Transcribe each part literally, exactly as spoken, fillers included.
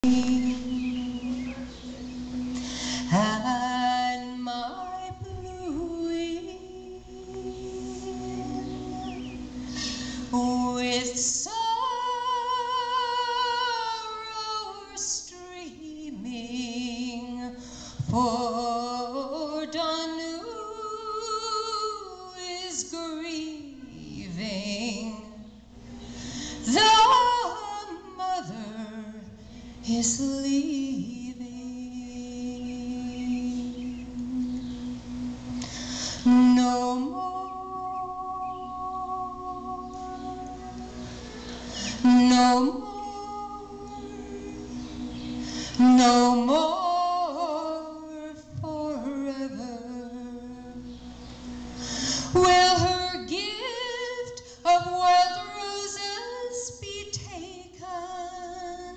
And my blue with sorrow streaming, for Danu is grieving. The mother is leaving. No more, no more, no more forever will her gift of wild roses be taken.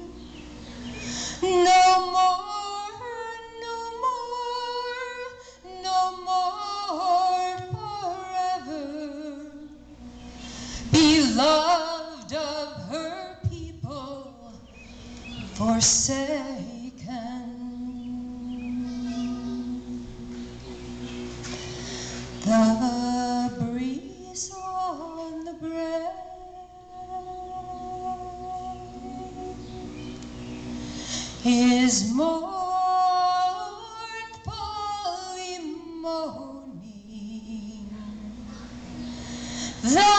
No more, no more, no more forever. Beloved of her people, forsaken. The breeze on the brae is mournfully moaning. The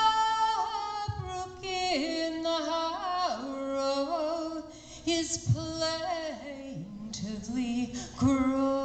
brook in the harrow is plaintively crowing.